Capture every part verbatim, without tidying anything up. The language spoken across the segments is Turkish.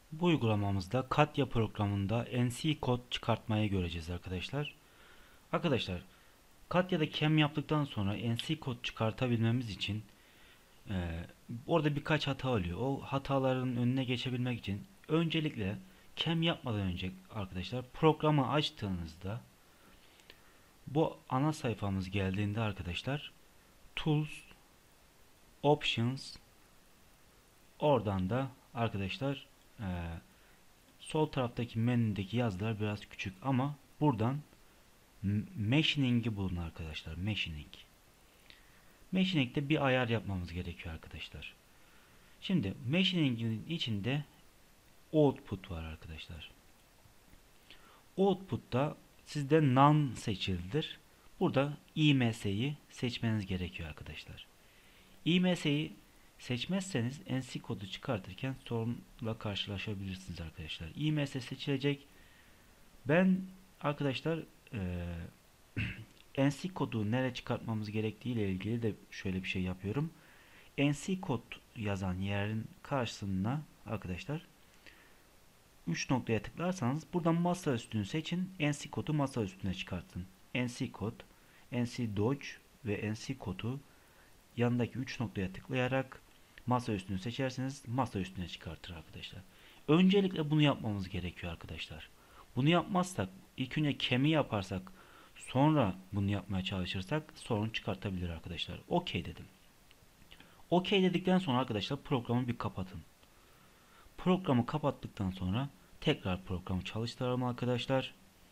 Bu uygulamamızda Katya programında N C kod çıkartmayı göreceğiz arkadaşlar. Arkadaşlar Katya'da kem yaptıktan sonra N C kod çıkartabilmemiz için e, orada birkaç hata oluyor. O hataların önüne geçebilmek için öncelikle kem yapmadan önce arkadaşlar programı açtığınızda bu ana sayfamız geldiğinde arkadaşlar Tools, Options, oradan da arkadaşlar e, sol taraftaki menüdeki yazılar biraz küçük ama buradan Machining'i bulun arkadaşlar. Machining. Machining'de bir ayar yapmamız gerekiyor arkadaşlar. Şimdi Machining'in içinde Output var arkadaşlar. Output'ta sizde None seçilidir. Burada I M S'yi seçmeniz gerekiyor arkadaşlar. I M S'yi seçmezseniz N C kodu çıkartırken sorunla karşılaşabilirsiniz arkadaşlar. I M S seçilecek. Ben arkadaşlar eee N C kodu nereye çıkartmamız gerektiği ile ilgili de şöyle bir şey yapıyorum. N C kod yazan yerin karşısına arkadaşlar üç noktaya tıklarsanız buradan masa üstünü seçin. N C kodu masa üstüne çıkartın. N C kod, N C Dodge ve N C kodu yanındaki üç noktaya tıklayarak masa üstünü seçerseniz masa üstüne çıkartır arkadaşlar. Öncelikle bunu yapmamız gerekiyor arkadaşlar. Bunu yapmazsak, ilk önce kemi yaparsak, sonra bunu yapmaya çalışırsak sorun çıkartabilir arkadaşlar. OK dedim. OK dedikten sonra arkadaşlar programı bir kapatın. Programı kapattıktan sonra tekrar programı çalıştıralım arkadaşlar.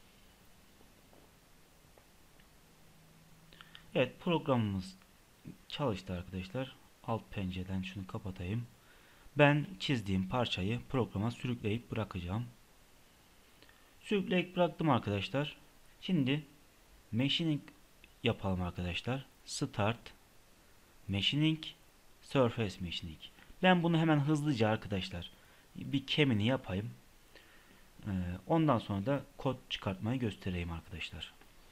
Evet, programımız çalıştı arkadaşlar. Alt pencereden şunu kapatayım. Ben çizdiğim parçayı programa sürükleyip bırakacağım. Sürükleyip bıraktım arkadaşlar. Şimdi Machining yapalım arkadaşlar. Start Machining, Surface Machining. Ben bunu hemen hızlıca arkadaşlar bir kemini yapayım. Ee, ondan sonra da kod çıkartmayı göstereyim arkadaşlar.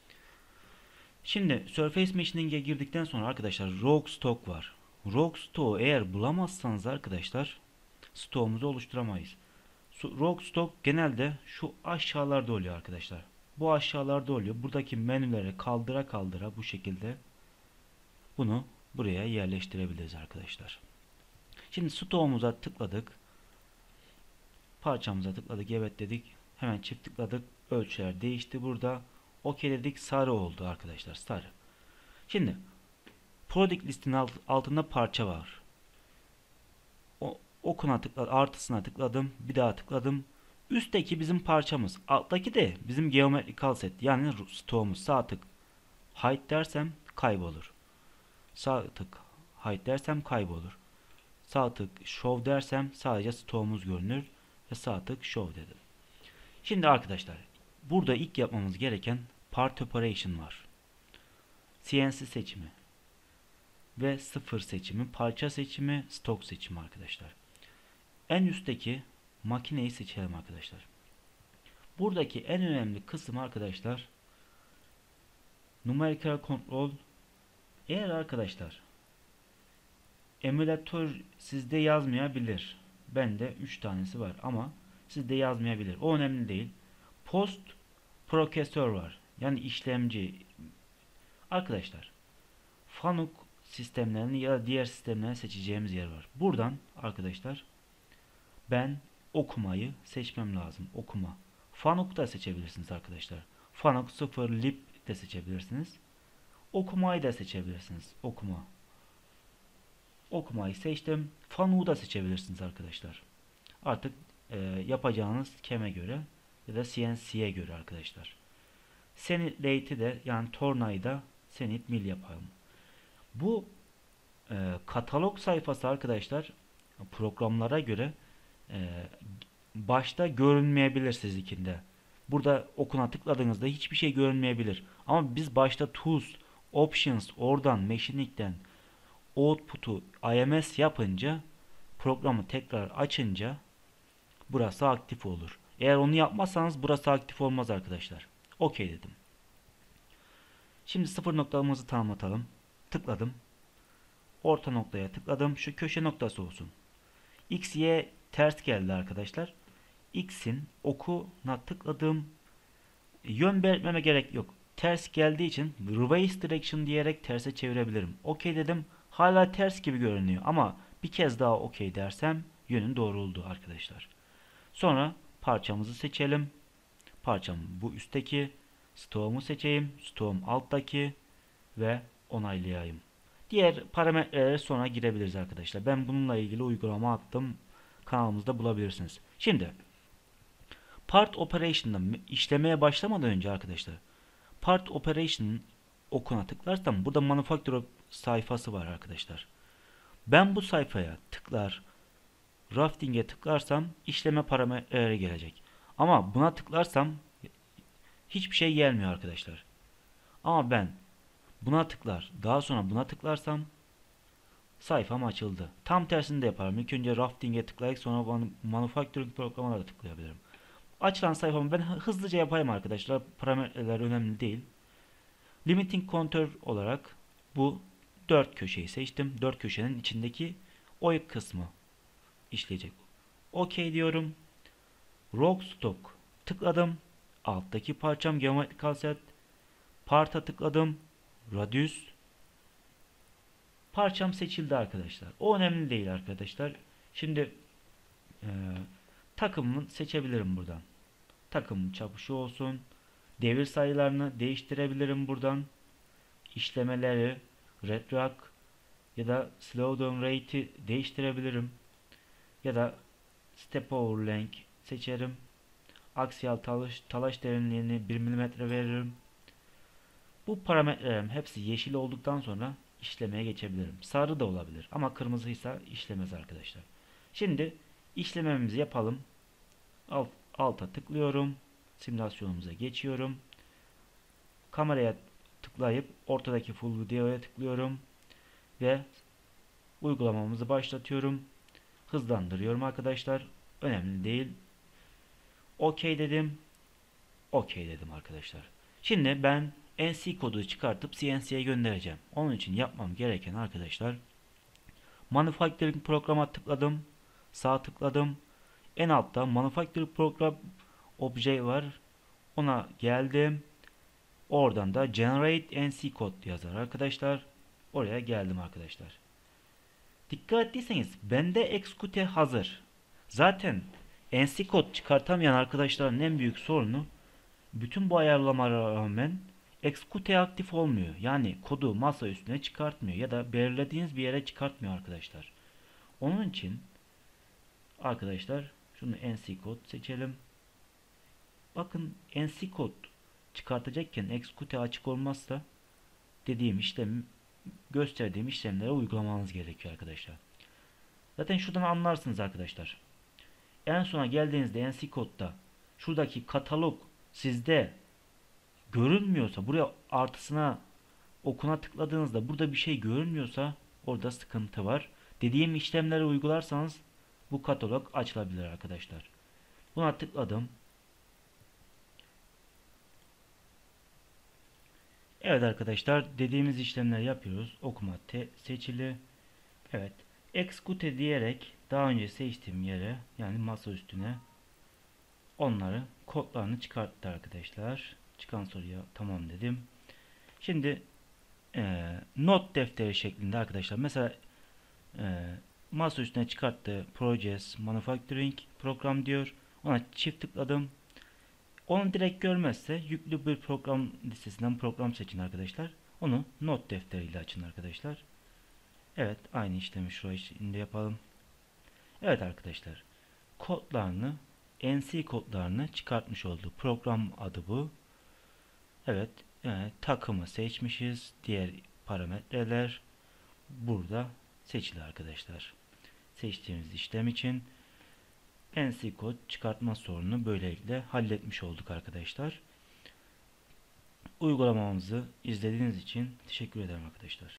Şimdi Surface Machining'e girdikten sonra arkadaşlar Rogue Stock var. Rogue Stock'u eğer bulamazsanız arkadaşlar stoğumuzu oluşturamayız. Rogue Stock genelde şu aşağılarda oluyor arkadaşlar. Bu aşağılarda oluyor. Buradaki menüleri kaldıra kaldıra bu şekilde bunu buraya yerleştirebiliriz arkadaşlar. Şimdi stoğumuza tıkladık. Parçamıza tıkladık. Evet dedik. Hemen çift tıkladık. Ölçüler değişti burada. OK dedik. Sarı oldu arkadaşlar. Sarı. Şimdi Product listinin altında parça var. O, okuna tıkladım. Artısına tıkladım. Bir daha tıkladım. Üstteki bizim parçamız. Alttaki de bizim geometrical set. Yani stoğumuz. Sağ tık hide dersem kaybolur. Sağ tık hide dersem kaybolur. Sağ tık show dersem sadece stoğumuz görünür. Ve sağ tık show dedim. Şimdi arkadaşlar burada ilk yapmamız gereken part operation var. C N C seçimi ve sıfır seçimi, parça seçimi, stok seçimi arkadaşlar. En üstteki makineyi seçelim arkadaşlar. Buradaki en önemli kısım arkadaşlar numerical control. Eğer arkadaşlar emülatör sizde yazmayabilir. Bende üç tanesi var ama sizde yazmayabilir. O önemli değil. Post processor var. Yani işlemci. Arkadaşlar Fanuc sistemlerini ya da diğer sistemlerini seçeceğimiz yer var. Buradan arkadaşlar ben okumayı seçmem lazım. Okuma. Fanuc da seçebilirsiniz arkadaşlar. Fanuc sıfır lib de seçebilirsiniz. Okumayı da seçebilirsiniz. Okuma. Okumayı seçtim. Fanuc'u da seçebilirsiniz arkadaşlar. Artık e, yapacağınız keme göre ya da C N C'ye göre arkadaşlar. Senit rate'i de yani tornayı da senit mil yapalım. Bu e, katalog sayfası arkadaşlar programlara göre e, başta görünmeyebilir sizinkinde. Burada okuna tıkladığınızda hiçbir şey görünmeyebilir. Ama biz başta Tools, Options, oradan Machining'den Output'u I M S yapınca programı tekrar açınca burası aktif olur. Eğer onu yapmazsanız burası aktif olmaz arkadaşlar. OK dedim. Şimdi sıfır noktamızı tanımlatalım. Tıkladım. Orta noktaya tıkladım. Şu köşe noktası olsun. X, Y ters geldi arkadaşlar. X'in okuna tıkladım. Yön belirtmeme gerek yok. Ters geldiği için reverse direction diyerek terse çevirebilirim. OK dedim. Hala ters gibi görünüyor ama bir kez daha OK dersem yönün doğru oldu arkadaşlar. Sonra parçamızı seçelim. Parçam bu üstteki. Stoğumu seçeyim. Stoğum alttaki ve onaylayayım. Diğer parametrelere sonra girebiliriz arkadaşlar. Ben bununla ilgili uygulama attım. Kanalımızda bulabilirsiniz. Şimdi Part Operation'da işlemeye başlamadan önce arkadaşlar, Part Operation'ın okuna tıklarsam burada Manufacturer sayfası var arkadaşlar. Ben bu sayfaya tıklar, Rafting'e tıklarsam işleme parametreleri gelecek. Ama buna tıklarsam hiçbir şey gelmiyor arkadaşlar. Ama ben buna tıklar, daha sonra buna tıklarsam sayfam açıldı. Tam tersini de yaparım. İlk önce Rafting'e tıklayıp sonra Manufacturing programına da tıklayabilirim. Açılan sayfamı ben hızlıca yapayım arkadaşlar. Parametreler önemli değil. Limiting Contour olarak bu dört köşeyi seçtim. dört köşenin içindeki oy kısmı işleyecek. OK diyorum. Rock Stock tıkladım. Alttaki parçam Geometrical Set. Part'a tıkladım. Radius. Parçam seçildi arkadaşlar. O önemli değil arkadaşlar. Şimdi e, takımımı seçebilirim buradan. Takım çapı şu olsun. Devir sayılarını değiştirebilirim buradan. İşlemeleri, retract ya da slowdown rate'i değiştirebilirim. Ya da step over length seçerim. Aksiyal talaş, talaş derinliğini bir milimetre veririm. Bu parametrelerim hepsi yeşil olduktan sonra işlemeye geçebilirim. Sarı da olabilir ama kırmızıysa işlemez arkadaşlar. Şimdi işlememizi yapalım. Alt, alta tıklıyorum. Simülasyonumuza geçiyorum. Kameraya tıklayıp ortadaki full videoya tıklıyorum ve uygulamamızı başlatıyorum. Hızlandırıyorum arkadaşlar. Önemli değil. OK dedim. OK dedim arkadaşlar. Şimdi ben N C kodu çıkartıp C N C'ye göndereceğim. Onun için yapmam gereken arkadaşlar, Manufacturing programa tıkladım. Sağ tıkladım. En altta Manufacturing program obje var. Ona geldim. Oradan da Generate N C Code yazar arkadaşlar. Oraya geldim arkadaşlar. Dikkat ettiyseniz bende Xqt hazır. Zaten N C Code çıkartamayan arkadaşların en büyük sorunu, bütün bu ayarlamalara rağmen Xqt aktif olmuyor. Yani kodu masa üstüne çıkartmıyor ya da belirlediğiniz bir yere çıkartmıyor arkadaşlar. Onun için arkadaşlar şunu N C Code seçelim. Bakın N C Code çıkartacakken Xqt açık olmazsa dediğim işlemi, gösterdiğim işlemlere uygulamanız gerekiyor arkadaşlar. Zaten şuradan anlarsınız arkadaşlar. En sona geldiğinizde N C Code'da şuradaki katalog sizde görünmüyorsa, buraya artısına okuna tıkladığınızda burada bir şey görünmüyorsa orada sıkıntı var. Dediğim işlemleri uygularsanız bu katalog açılabilir arkadaşlar. Buna tıkladım. Evet arkadaşlar, dediğimiz işlemleri yapıyoruz. Okuma te seçili. Evet. Xqt diyerek daha önce seçtiğim yere, yani masa üstüne, onları kodlarını çıkarttı arkadaşlar. Çıkan soruya tamam dedim. Şimdi e, not defteri şeklinde arkadaşlar. Mesela e, masa üstüne çıkarttığı Projects Manufacturing program diyor. Ona çift tıkladım. Onu direkt görmezse yüklü bir program listesinden program seçin arkadaşlar. Onu not defteriyle açın arkadaşlar. Evet, aynı işlemi şuraya şimdi yapalım. Evet arkadaşlar, kodlarını, N C kodlarını çıkartmış oldu. Program adı bu. Evet, evet, takımı seçmişiz. Diğer parametreler burada seçili arkadaşlar. Seçtiğimiz işlem için N C kod çıkartma sorununu böylelikle halletmiş olduk arkadaşlar. Uygulamamızı izlediğiniz için teşekkür ederim arkadaşlar.